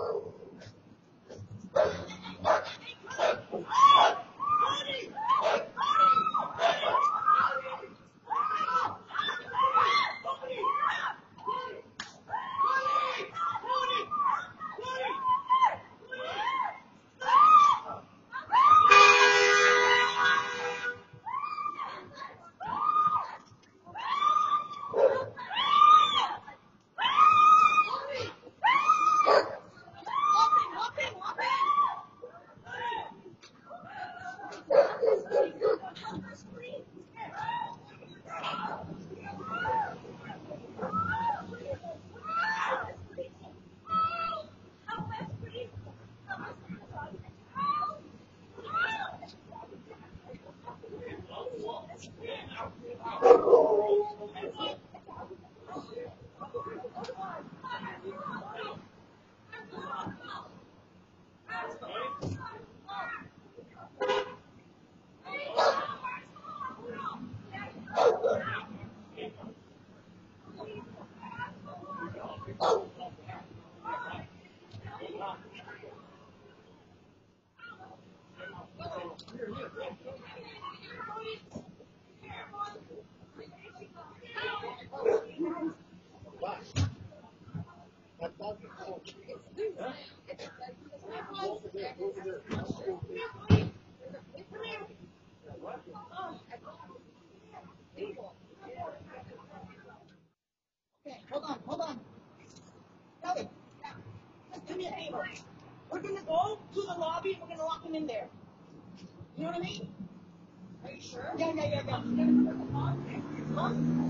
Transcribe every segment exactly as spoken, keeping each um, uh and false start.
Okay, hold on, hold on. Kelly, just do me a favor. We're gonna go to the lobby and we're gonna lock him in there. You know what I mean? Are you sure? Yeah, yeah, yeah, yeah. Huh? No,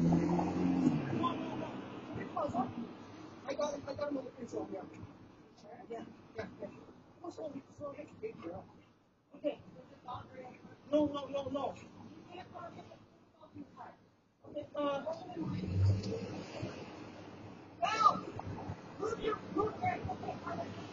no, no. Get closer. I got it. I got him under control. Yeah. Yeah, yeah, yeah. Go slowly, slowly. Okay. No, no, no, no. Okay, uh. Val! Move your, move your.